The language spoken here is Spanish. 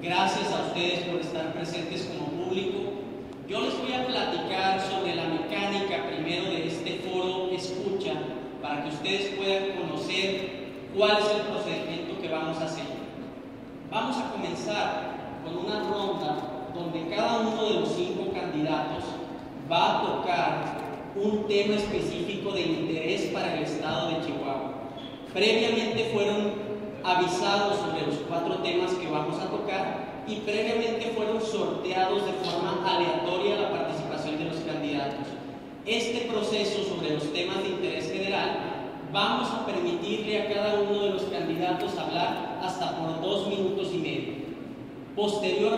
Gracias a ustedes por estar presentes como público. Yo les voy a platicar sobre la mecánica primero de este foro escucha para que ustedes puedan conocer cuál es el procedimiento que vamos a seguir. Vamos a comenzar con una ronda donde cada uno de los 5 candidatos va a tocar un tema específico de interés para el estado de Chihuahua. Previamente fueron avisados sobre los 4 temas que vamos a tocar y previamente fueron sorteados de forma aleatoria la participación de los candidatos. Este proceso sobre los temas de interés general vamos a permitirle a cada uno de los candidatos hablar hasta por 2 minutos y medio. Posterior